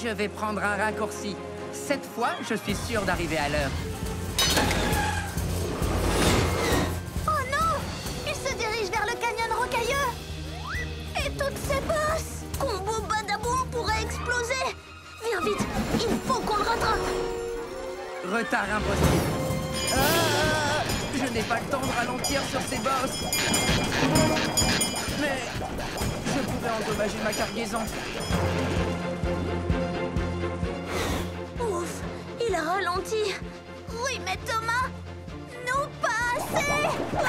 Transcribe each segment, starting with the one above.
Je vais prendre un raccourci. Cette fois, je suis sûr d'arriver à l'heure. Oh non! Il se dirige vers le canyon rocailleux! Et toutes ces bosses! Combo Badaboom pourrait exploser! Viens vite! Il faut qu'on le rattrape! Retard impossible. Je n'ai pas le temps de ralentir sur ces bosses. Mais je pouvais endommager ma cargaison. Ouf! Il a ralenti! Oui, mais Thomas, nous pas assez!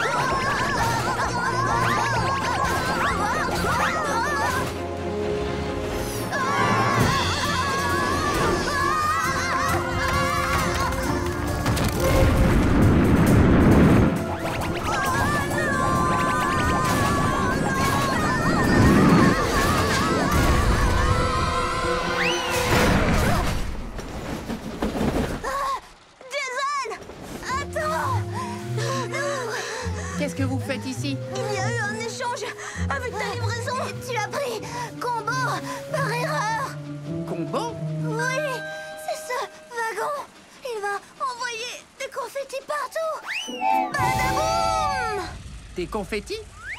Qu'est-ce que vous faites ici? Il y a eu un échange avec ta livraison. Tu as pris Combo par erreur. Combo? Oui, c'est ce wagon. Il va envoyer des confettis partout. Badaboum! Des confettis?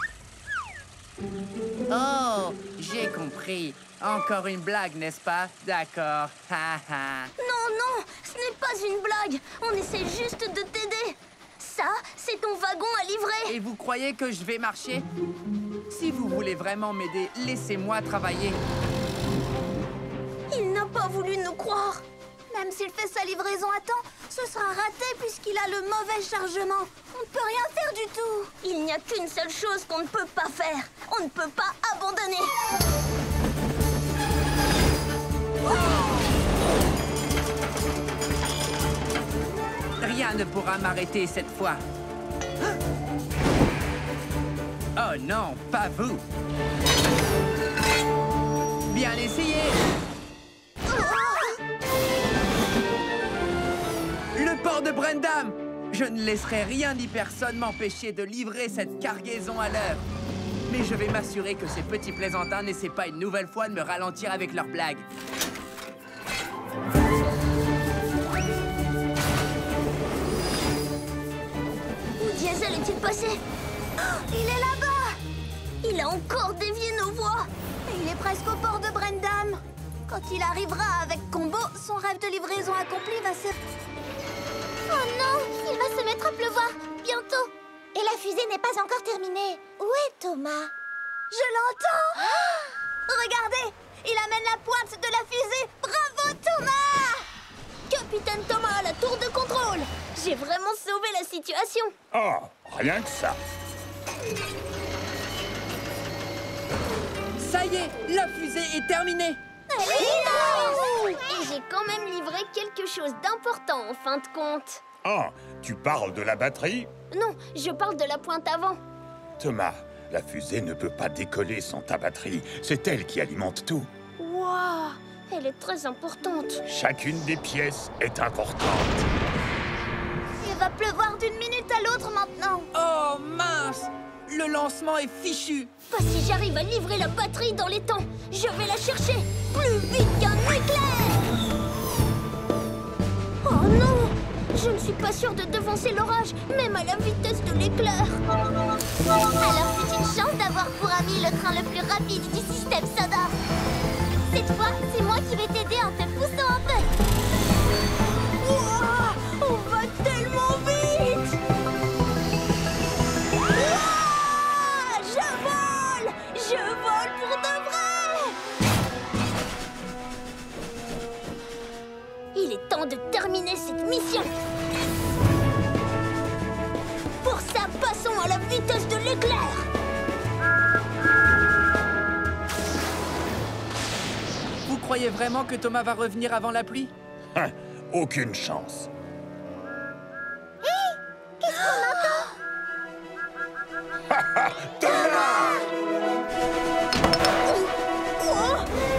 Oh, j'ai compris. Encore une blague, n'est-ce pas? D'accord. Ha ha. Non, non, ce n'est pas une blague. On essaie juste de t'aider. Ça, c'est ton wagon à livrer. Et vous croyez que je vais marcher? Si vous voulez vraiment m'aider, laissez-moi travailler. Il n'a pas voulu nous croire. Même s'il fait sa livraison à temps, ce sera raté puisqu'il a le mauvais chargement. On ne peut rien faire du tout. Il n'y a qu'une seule chose qu'on ne peut pas faire. On ne peut pas abandonner. Rien ne pourra m'arrêter cette fois. Oh non, pas vous. Bien essayé. Le port de Brendam. Je ne laisserai rien ni personne m'empêcher de livrer cette cargaison à l'heure. Mais je vais m'assurer que ces petits plaisantins n'essaient pas une nouvelle fois de me ralentir avec leurs blagues. Où Diesel est-il passé? Oh, il est là-bas! Il a encore dévié nos voies. Et il est presque au port de Brendam. Quand il arrivera avec Combo, son rêve de livraison accompli va se... Oh non! Il va se mettre à pleuvoir, bientôt. Et la fusée n'est pas encore terminée. Où est Thomas? Je l'entends! Regardez! Il amène la pointe de la fusée! Bravo, Thomas! Capitaine Thomas à la tour de contrôle! J'ai vraiment sauvé la situation! Oh, rien que ça. Ça y est, la fusée est terminée. Et j'ai quand même livré quelque chose d'important en fin de compte. Oh, tu parles de la batterie? Non, je parle de la pointe avant. Thomas, la fusée ne peut pas décoller sans ta batterie. C'est elle qui alimente tout. Waouh! Elle est très importante. Chacune des pièces est importante. Il va pleuvoir d'une minute à l'autre maintenant. Oh mince! Le lancement est fichu. Pas si j'arrive à livrer la batterie dans les temps. Je vais la chercher plus vite qu'un éclair. Oh non! Je ne suis pas sûre de devancer l'orage, même à la vitesse de l'éclair. Alors c'est une chance d'avoir pour ami le train le plus rapide du système sonore. Cette fois, c'est moi qui vais t'aider en te poussant un peu. Ouah, on va tellement vite! Ouah, je vole! Je vole pour de vrai! Il est temps de terminer cette mission. Pour ça, passons à la vitesse de l'éclair. Vous croyez vraiment que Thomas va revenir avant la pluie? Hein, aucune chance. Qu'est-ce qu'on entend? Thomas! Oh!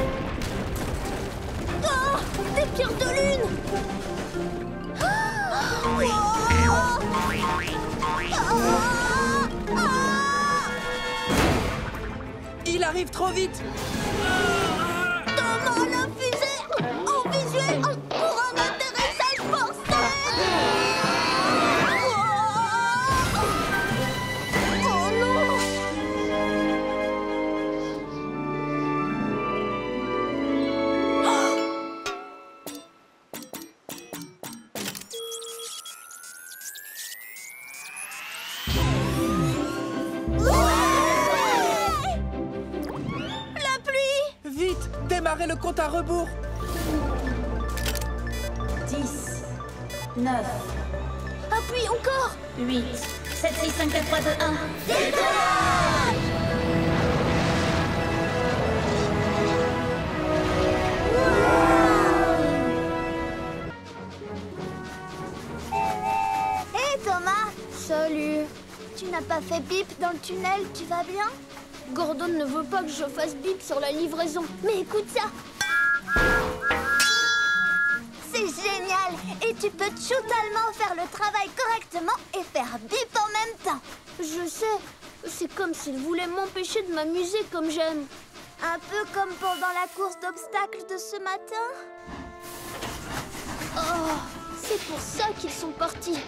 Oh! Des pierres de lune! Oh! Il arrive trop vite. Thomas, la fusée! démarrer le compte à rebours. 10, 9, Appuie encore. 8, 7, 6, 5, 4, 3, 2, 1. Hé Thomas. Salut. Tu n'as pas fait bip dans le tunnel, tu vas bien? Gordon ne veut pas que je fasse bip sur la livraison. Mais écoute ça. C'est génial. Et tu peux totalement faire le travail correctement et faire bip en même temps. Je sais. C'est comme s'il voulait m'empêcher de m'amuser comme j'aime. Un peu comme pendant la course d'obstacles de ce matin. Oh, c'est pour ça qu'ils sont partis.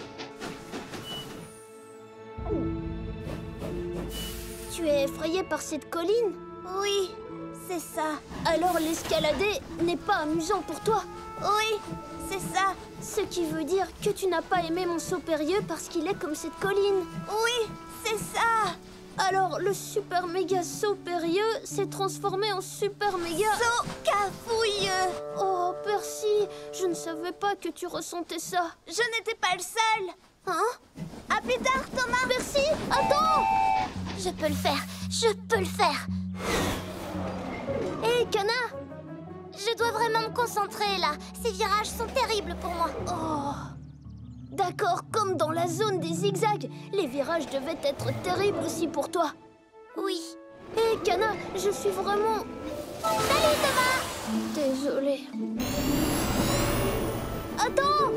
Tu es effrayé par cette colline? Oui, c'est ça. Alors l'escalader n'est pas amusant pour toi? Oui, c'est ça. Ce qui veut dire que tu n'as pas aimé mon saut périlleux parce qu'il est comme cette colline. Oui, c'est ça. Alors le super méga saut périlleux s'est transformé en super méga... saut cafouilleux. Oh, Percy, je ne savais pas que tu ressentais ça. Je n'étais pas le seul. Hein? À plus tard, Thomas. Percy, attends. Je peux le faire, je peux le faire. Hé, Kana. Je dois vraiment me concentrer, là. Ces virages sont terribles pour moi. Oh. D'accord, comme dans la zone des zigzags. Les virages devaient être terribles aussi pour toi. Oui. Hé, Kana, je suis vraiment... Salut, Thomas. Désolée. Attends.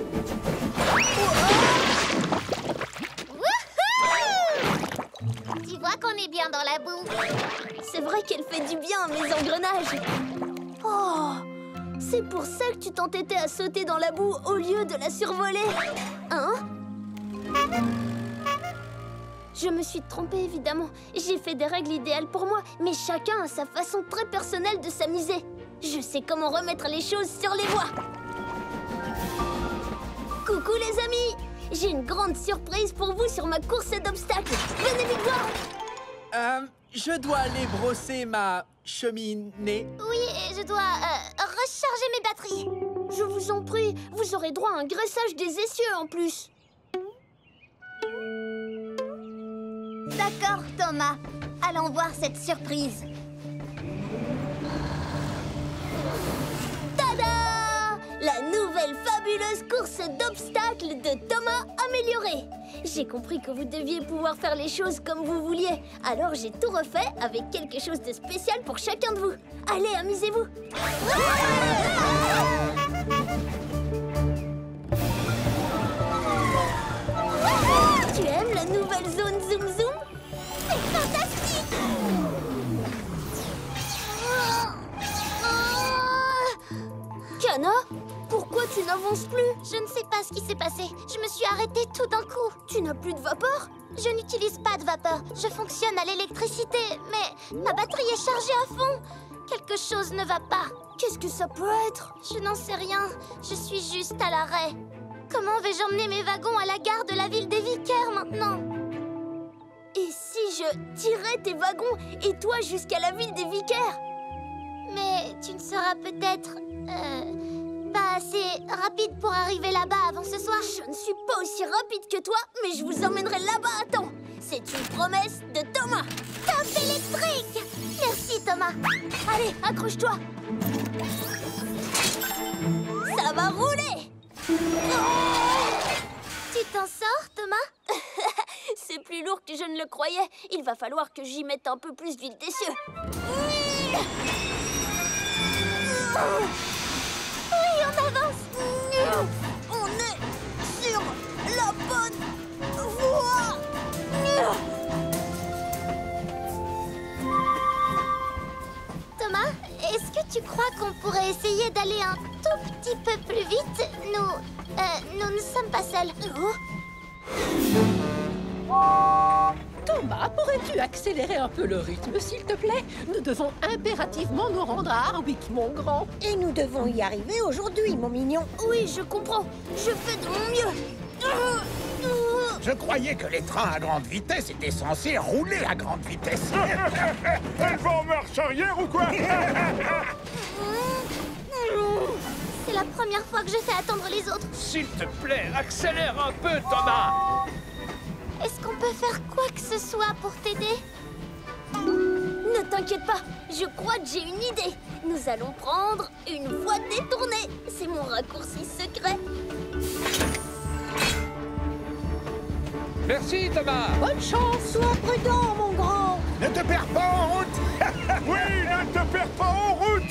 Tu vois qu'on est bien dans la boue. C'est vrai qu'elle fait du bien à mes engrenages. Oh, c'est pour ça que tu t'entêtais à sauter dans la boue au lieu de la survoler. Hein? Je me suis trompée, évidemment. J'ai fait des règles idéales pour moi, mais chacun a sa façon très personnelle de s'amuser. Je sais comment remettre les choses sur les voies. Coucou les amis! J'ai une grande surprise pour vous sur ma course d'obstacles. Venez vite voir! Je dois aller brosser ma cheminée. Oui, et je dois recharger mes batteries. Je vous en prie, vous aurez droit à un graissage des essieux en plus. D'accord, Thomas. Allons voir cette surprise. Tada! La nouvelle fabuleuse course d'obstacles de Thomas améliorée. J'ai compris que vous deviez pouvoir faire les choses comme vous vouliez. Alors j'ai tout refait avec quelque chose de spécial pour chacun de vous. Allez, amusez-vous. Tu aimes la nouvelle zone Zoom Zoom? C'est fantastique! Kana, pourquoi tu n'avances plus? Je ne sais pas ce qui s'est passé. Je me suis arrêtée tout d'un coup. Tu n'as plus de vapeur? Je n'utilise pas de vapeur. Je fonctionne à l'électricité, mais ma batterie est chargée à fond. Quelque chose ne va pas. Qu'est-ce que ça peut être? Je n'en sais rien. Je suis juste à l'arrêt. Comment vais-je emmener mes wagons à la gare de la ville des Vicaires maintenant? Et si je tirais tes wagons et toi jusqu'à la ville des Vicaires? Mais tu ne seras peut-être... pas assez rapide pour arriver là-bas avant ce soir. Je ne suis pas aussi rapide que toi, mais je vous emmènerai là-bas à temps. C'est une promesse de Thomas. Top électrique! Merci, Thomas. Allez, accroche-toi. Ça va rouler. Tu t'en sors, Thomas? C'est plus lourd que je ne le croyais. Il va falloir que j'y mette un peu plus d'huile d'essieu. Oui, on avance. On est sur la bonne voie. Thomas, est-ce que tu crois qu'on pourrait essayer d'aller un tout petit peu plus vite? Nous ne sommes pas seuls. Thomas, pourrais-tu accélérer un peu le rythme, s'il te plaît? Nous devons impérativement nous rendre à Harwick, mon grand. Et nous devons y arriver aujourd'hui, mon mignon. Oui, je comprends. Je fais de mon mieux. Je croyais que les trains à grande vitesse étaient censés rouler à grande vitesse. Elle va en marche arrière ou quoi? C'est la première fois que je fais attendre les autres. S'il te plaît, accélère un peu, Thomas. Est-ce qu'on peut faire quoi que ce soit pour t'aider? Ne t'inquiète pas, je crois que j'ai une idée. Nous allons prendre une voie détournée. C'est mon raccourci secret. Merci, Thomas. Bonne chance. Sois prudent, mon grand. Ne te perds pas en route. Oui, ne te perds pas en route.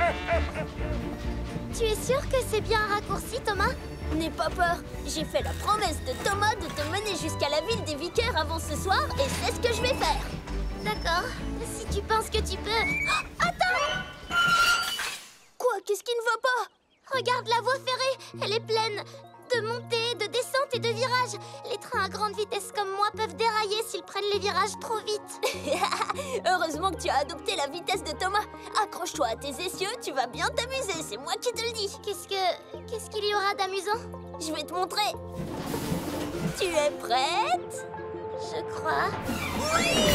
Tu es sûr que c'est bien un raccourci, Thomas? N'aie pas peur. J'ai fait la promesse de Thomas de te mener jusqu'à la ville des vicaires avant ce soir et c'est ce que je vais faire. D'accord. Si tu penses que tu peux... Oh, attends! Quoi? Qu'est-ce qui ne va pas? Regarde la voie ferrée. Elle est pleine de montées, de descentes et de virages. Les trains à grande vitesse comme moi peuvent dérailler s'ils prennent les virages trop vite. Heureusement que tu as adopté la vitesse de Thomas. Accroche-toi à tes essieux, tu vas bien t'amuser, c'est moi qui te le dis. Qu'est-ce qu'il y aura d'amusant? Je vais te montrer. Tu es prête? Je crois. Oui!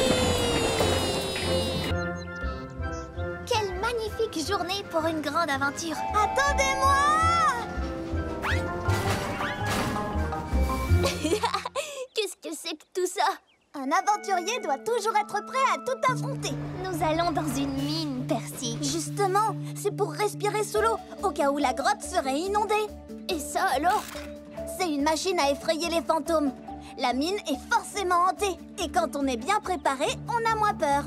Quelle magnifique journée pour une grande aventure. Attendez-moi! Qu'est-ce que c'est que tout ça? Un aventurier doit toujours être prêt à tout affronter. Nous allons dans une mine, Percy. Justement, c'est pour respirer sous l'eau, au cas où la grotte serait inondée. Et ça alors? C'est une machine à effrayer les fantômes. La mine est forcément hantée. Et quand on est bien préparé, on a moins peur.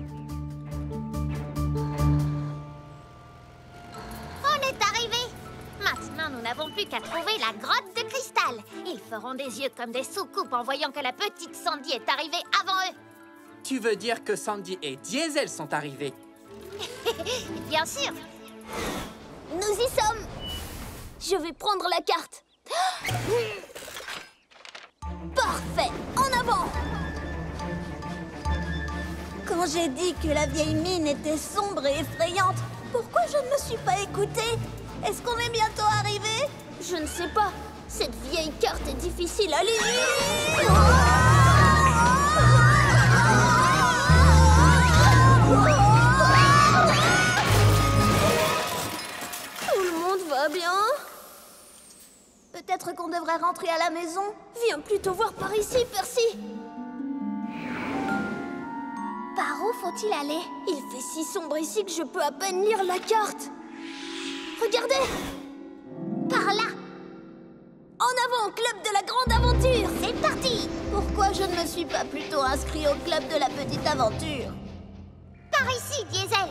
On est arrivé. Maintenant, nous n'avons plus qu'à trouver la grotte de cristal. Ils feront des yeux comme des soucoupes en voyant que la petite Sandy est arrivée avant eux. Tu veux dire que Sandy et Diesel sont arrivés? Bien sûr. Nous y sommes. Je vais prendre la carte. Parfait. En avant. Quand j'ai dit que la vieille mine était sombre et effrayante, pourquoi je ne me suis pas écoutée? Est-ce qu'on est bientôt arrivé? Je ne sais pas. Cette vieille carte est difficile à lire. Tout le monde va bien? Peut-être qu'on devrait rentrer à la maison. Viens plutôt voir par ici, Percy. Par où faut-il aller? Il fait si sombre ici que je peux à peine lire la carte. Regardez! Par là! En avant, club de la grande aventure! C'est parti! Pourquoi je ne me suis pas plutôt inscrit au club de la petite aventure? Par ici, Diesel.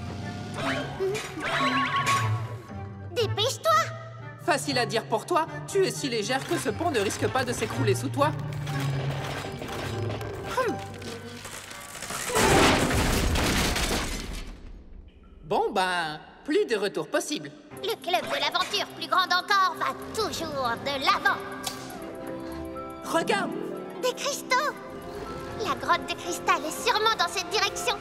Dépêche-toi! Facile à dire pour toi, tu es si légère que ce pont ne risque pas de s'écrouler sous toi. Bon ben, plus de retour possible. Le club de l'aventure, plus grande encore, va toujours de l'avant. Regarde! Des cristaux! La grotte de cristal est sûrement dans cette direction.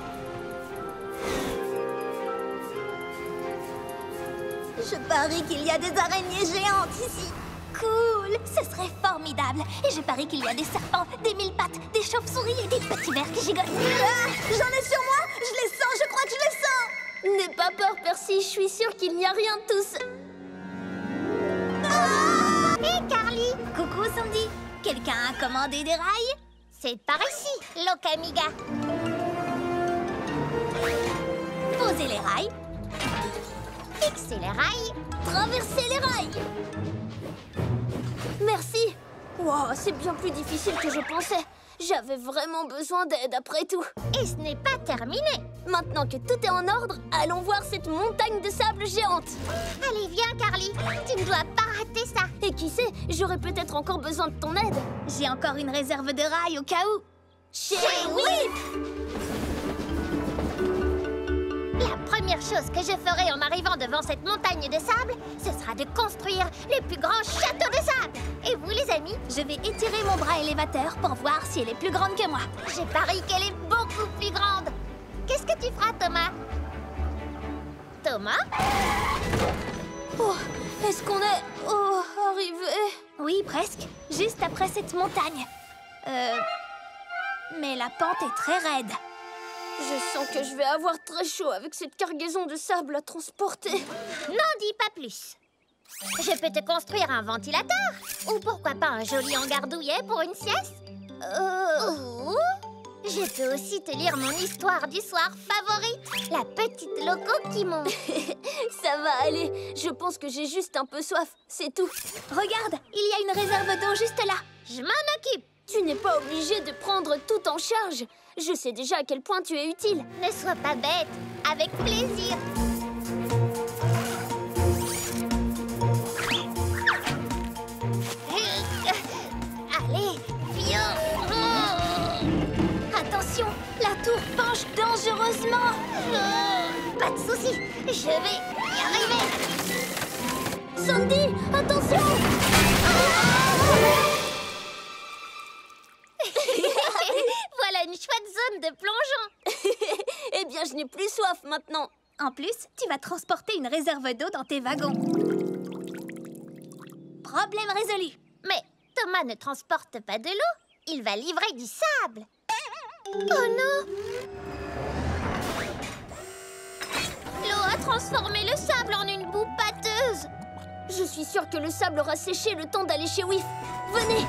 Je parie qu'il y a des araignées géantes ici. Cool! Ce serait formidable. Et je parie qu'il y a des serpents, des mille pattes, des chauves-souris et des petits vers qui gigotent. Ah, j'en ai sur moi! Je les sens, je crois que je les sens! N'aie pas peur, Percy, je suis sûre qu'il n'y a rien de tout ça. Hé, Carly! Coucou, Sandy. Quelqu'un a commandé des rails? C'est par ici, Locamiga. Posez les rails. Fixez les rails. Traversez les rails. Merci. Wow, c'est bien plus difficile que je pensais. J'avais vraiment besoin d'aide après tout. Et ce n'est pas terminé. Maintenant que tout est en ordre, allons voir cette montagne de sable géante. Allez, viens, Carly. Tu ne dois pas rater ça. Et qui sait, j'aurais peut-être encore besoin de ton aide. J'ai encore une réserve de rails au cas où. Chez Whip! La première chose que je ferai en arrivant devant cette montagne de sable, ce sera de construire le plus grand château de sable. Et vous, les amis? Je vais étirer mon bras élévateur pour voir si elle est plus grande que moi. Je parie qu'elle est beaucoup plus grande. Qu'est-ce que tu feras, Thomas? Thomas? Oh, est-ce qu'on est arrivé? Oui, presque. Juste après cette montagne. Mais la pente est très raide. Je sens que je vais avoir très chaud avec cette cargaison de sable à transporter. N'en dis pas plus. Je peux te construire un ventilateur. Ou pourquoi pas un joli hangar douillet pour une sieste. Ou je peux aussi te lire mon histoire du soir favorite. La petite loco qui monte. Ça va aller. Je pense que j'ai juste un peu soif. C'est tout. Regarde, il y a une réserve d'eau juste là. Je m'en occupe. Tu n'es pas obligé de prendre tout en charge. Je sais déjà à quel point tu es utile. Ne sois pas bête. Avec plaisir. Allez, viens. Attention, la tour penche dangereusement. Pas de souci, je vais y arriver. Sandy, attention. Voilà une chouette zone de plongeon. Eh bien, je n'ai plus soif maintenant. En plus, tu vas transporter une réserve d'eau dans tes wagons. Problème résolu. Mais Thomas ne transporte pas de l'eau. Il va livrer du sable. Oh non! L'eau a transformé le sable en une boue pâteuse. Je suis sûre que le sable aura séché le temps d'aller chez Whiff. Venez!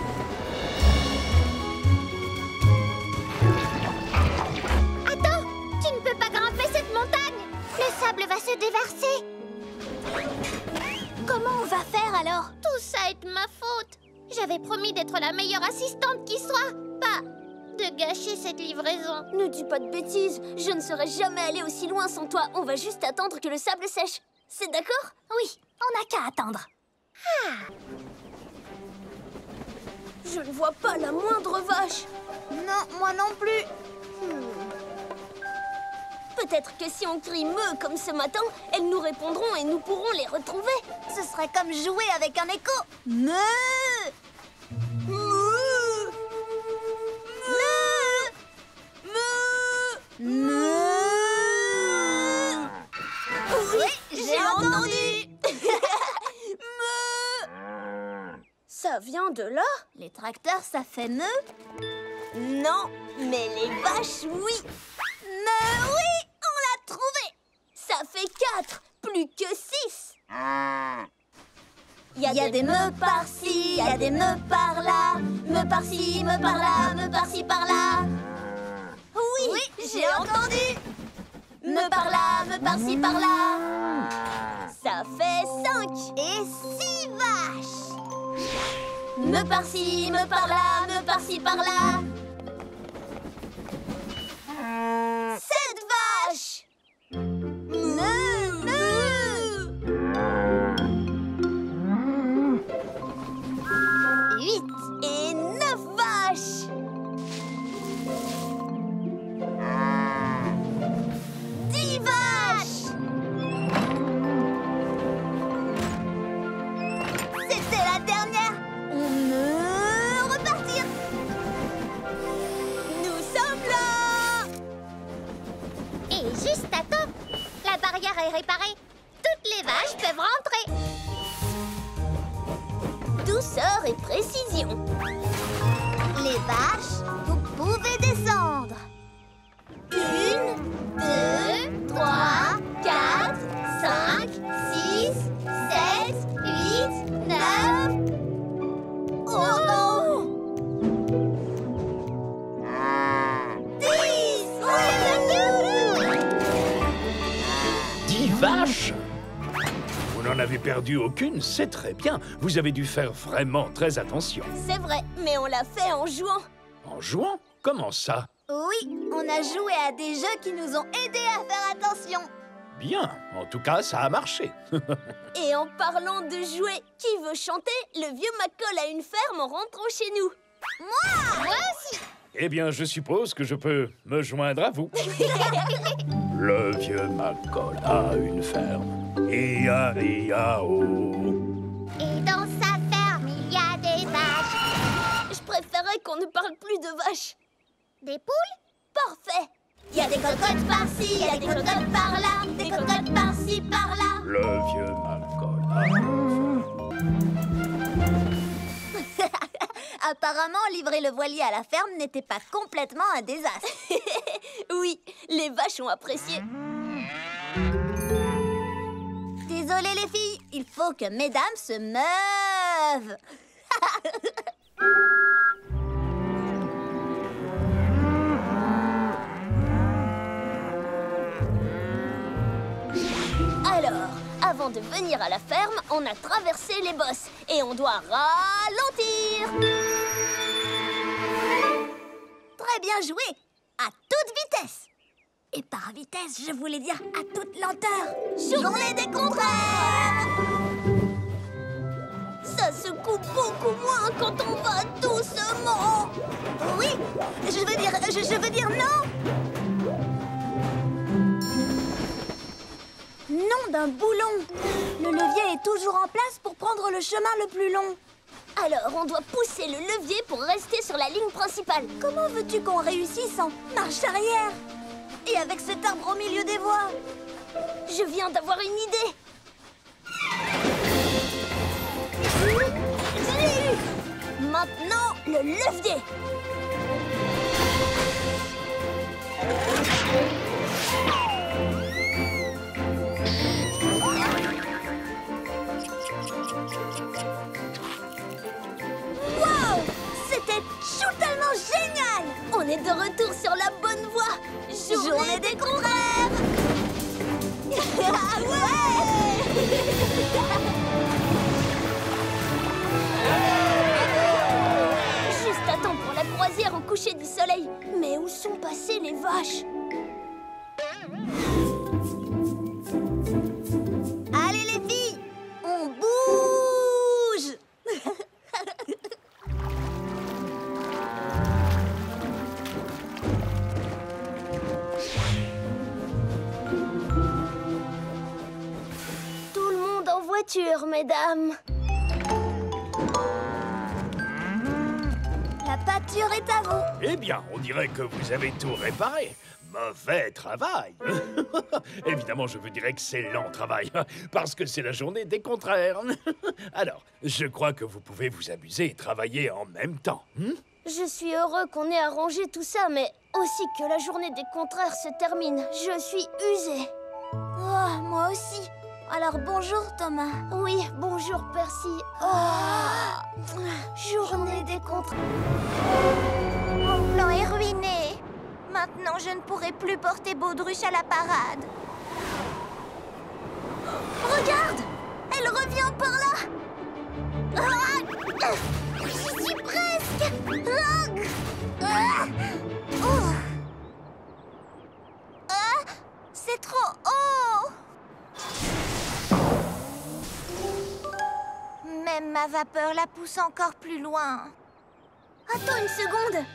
Attends! Tu ne peux pas grimper cette montagne! Le sable va se déverser. Comment on va faire alors? Tout ça est de ma faute. J'avais promis d'être la meilleure assistante qui soit. Pas de gâcher cette livraison. Ne dis pas de bêtises. Je ne serais jamais allée aussi loin sans toi. On va juste attendre que le sable sèche. C'est d'accord? Oui, on n'a qu'à attendre. Je ne vois pas la moindre vache. Non, moi non plus. Peut-être que si on crie « meu » comme ce matin, elles nous répondront et nous pourrons les retrouver. Ce serait comme jouer avec un écho. Meu! Oui, j'ai entendu. Ça vient de là? Les tracteurs, ça fait meu? Non, mais les vaches, oui. Mais oui, on l'a trouvé. Ça fait 4, plus que 6. Il y a des meux par-ci, il y a des meux par-là. Meux par-ci, meux par-là, meux par-ci, par-là. Oui, j'ai entendu. Meux par-là, meux par-ci, par-là. Ça fait 5. Et 6 vaches. Meux par-ci, meux par-là, meux par-ci, par-là. 7 vaches. Meu, meu. 8 Et 9 vaches. 10 vaches. C'était la dernière. On peut repartir. Nous sommes là. Et juste à temps. La barrière est réparée. Toutes les vaches peuvent rentrer. Douceur et précision. Les vaches, vous pouvez descendre. 1, 2, 3, 4, 5, 6, 7, 8, 9. Oh non! 10! 10 vaches? Vous n'en avez perdu aucune, c'est très bien. Vous avez dû faire vraiment très attention. C'est vrai, mais on l'a fait en jouant. En jouant? Comment ça? Oui, on a joué à des jeux qui nous ont aidés à faire attention. Bien, en tout cas, ça a marché. Et en parlant de jouer, qui veut chanter Le vieux Macaul a une ferme en rentrant chez nous? Moi aussi. Eh bien, je suppose que je peux me joindre à vous. Le vieux Macaul a une ferme. I-A-I-A-O. Et dans sa ferme, il y a des vaches. Je préférais qu'on ne parle plus de vaches. Des poules? Parfait. Il y a des cocottes par-ci, il y a des cocottes par-là, des cocottes par-ci, par-là. Le vieux Macaul a une ferme. Apparemment, livrer le voilier à la ferme n'était pas complètement un désastre. Oui, les vaches ont apprécié. Désolée les filles, il faut que mesdames se meuvent. Alors, avant de venir à la ferme, on a traversé les bosses et on doit ralentir. Très bien joué, à toute vitesse. Et par vitesse, je voulais dire à toute lenteur. Journée des contraires. Ça se coupe beaucoup moins quand on va doucement. Oui, je veux dire non. Non d'un boulon. Le levier est toujours en place pour prendre le chemin le plus long. Alors, on doit pousser le levier pour rester sur la ligne principale. Comment veux-tu qu'on réussisse en marche arrière? Et avec cet arbre au milieu des voies? Je viens d'avoir une idée. Je l'ai eu. Maintenant, le levier. Wow! C'était totalement génial! On est de retour sur la bonne voie. Journée des contraires. Ah ouais! Juste à temps pour la croisière au coucher du soleil. Mais où sont passées les vaches? Allez les filles, on bouge! Tout le monde en voiture, mesdames. La pâture est à vous. Eh bien, on dirait que vous avez tout réparé. Mauvais travail. Évidemment, je vous dirais excellent travail, parce que c'est la journée des contraires. Alors, je crois que vous pouvez vous amuser et travailler en même temps. Je suis heureux qu'on ait arrangé tout ça, mais aussi que la journée des contraires se termine. Je suis usée. Oh, moi aussi. Alors bonjour Thomas. Oui, bonjour Percy. Journée des contraires. Mon plan est ruiné. Maintenant, je ne pourrai plus porter Baudruche à la parade. Regarde! Elle revient par là! J'y suis presque! C'est trop haut! Même ma vapeur la pousse encore plus loin. Attends une seconde.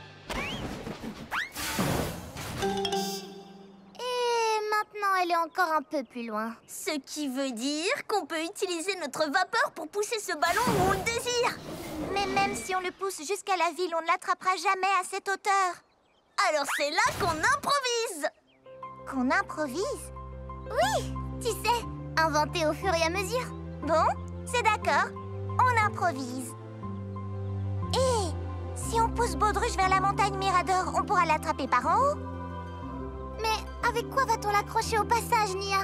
Et maintenant, elle est encore un peu plus loin. Ce qui veut dire qu'on peut utiliser notre vapeur pour pousser ce ballon où on le désire. Mais même si on le pousse jusqu'à la ville, on ne l'attrapera jamais à cette hauteur. Alors c'est là qu'on improvise. Qu'on improvise? Oui, tu sais, inventer au fur et à mesure. Bon, c'est d'accord, on improvise. Et si on pousse Baudruche vers la montagne Mirador, on pourra l'attraper par en haut? Mais avec quoi va-t-on l'accrocher au passage, Nia?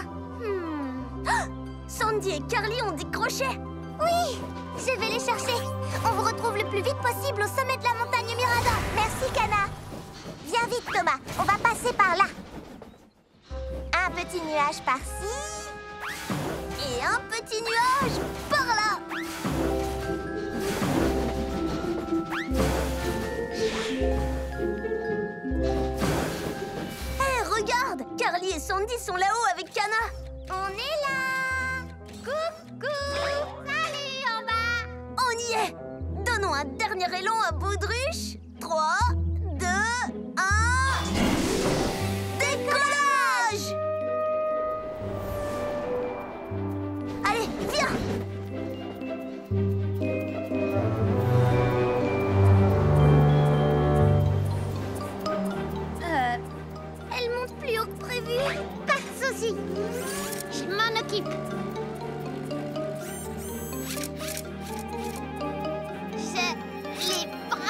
Sandy et Carly ont des crochets. Oui, je vais les chercher. On vous retrouve le plus vite possible au sommet de la montagne Mirador. Merci, Kana. Viens vite, Thomas. On va passer par là. Un petit nuage par-ci. Et un petit nuage par là. Hé, regarde! Carly et Sandy sont là-haut avec Kana. On est là. Coucou. Salut, en bas. On y est. Donnons un dernier élan à Baudruche. 3, 2, 1... Décollage! Allez, viens! Elle monte plus haut que prévu. Pas de soucis. Je m'en occupe. Je les prends.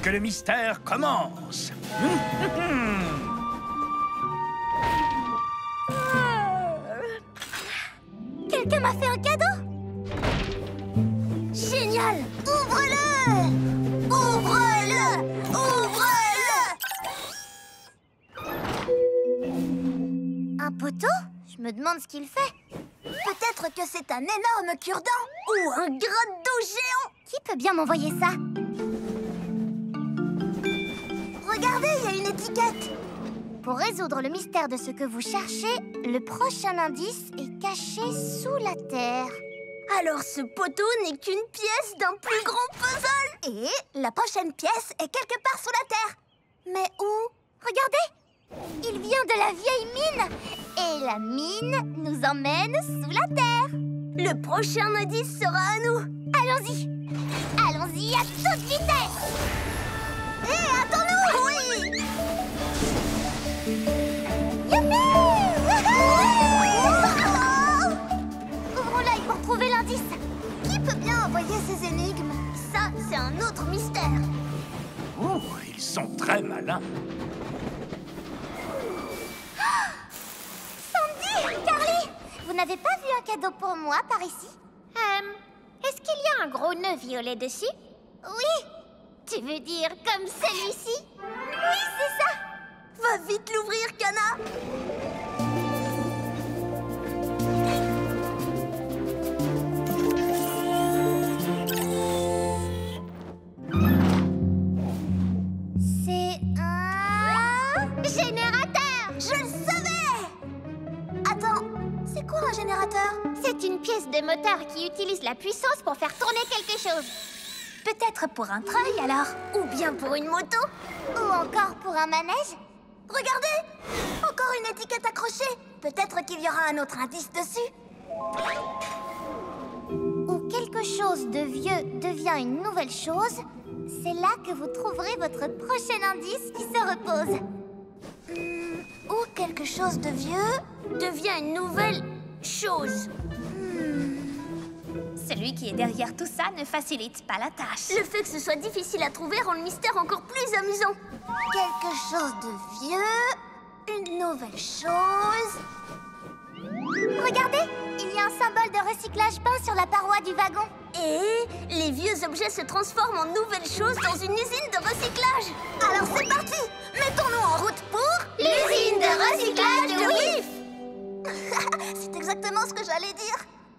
que le mystère commence. Quelqu'un m'a fait un cadeau? Génial! Ouvre-le! Ouvre-le! Ouvre-le! Un poteau? Je me demande ce qu'il fait. Peut-être que c'est un énorme cure-dent ou un grotte d'eau géant. Qui peut bien m'envoyer ça? Regardez, il y a une étiquette. Pour résoudre le mystère de ce que vous cherchez, le prochain indice est caché sous la terre. Alors ce poteau n'est qu'une pièce d'un plus grand puzzle. Et la prochaine pièce est quelque part sous la terre. Mais où? Regardez! Il vient de la vieille mine. Et la mine nous emmène sous la terre. Le prochain indice sera à nous. Allons-y! Allons-y à toute vitesse! Hé, attends-nous! Oui! Youpi! Ouvrons l'œil pour trouver l'indice. Qui peut bien envoyer ces énigmes? Ça, c'est un autre mystère. Ouh, ils sont très malins. Sandy! Carly! Vous n'avez pas vu un cadeau pour moi par ici? Est-ce qu'il y a un gros nœud violet dessus? Oui! Tu veux dire comme celui-ci? Oui, c'est ça! Va vite l'ouvrir, Kana! C'est un... générateur! Je le savais! Attends, c'est quoi un générateur? C'est une pièce de moteur qui utilise la puissance pour faire tourner quelque chose. Peut-être pour un treuil, alors? Ou bien pour une moto? Ou encore pour un manège? Regardez! Encore une étiquette accrochée! Peut-être qu'il y aura un autre indice dessus. Où quelque chose de vieux devient une nouvelle chose, c'est là que vous trouverez votre prochain indice qui se repose. Où quelque chose de vieux devient une nouvelle chose. Celui qui est derrière tout ça ne facilite pas la tâche. Le fait que ce soit difficile à trouver rend le mystère encore plus amusant. Quelque chose de vieux, une nouvelle chose... Regardez, il y a un symbole de recyclage peint sur la paroi du wagon. Et les vieux objets se transforment en nouvelles choses dans une usine de recyclage. Alors c'est parti! Mettons-nous en route pour... l'usine de recyclage de WIF! C'est exactement ce que j'allais dire.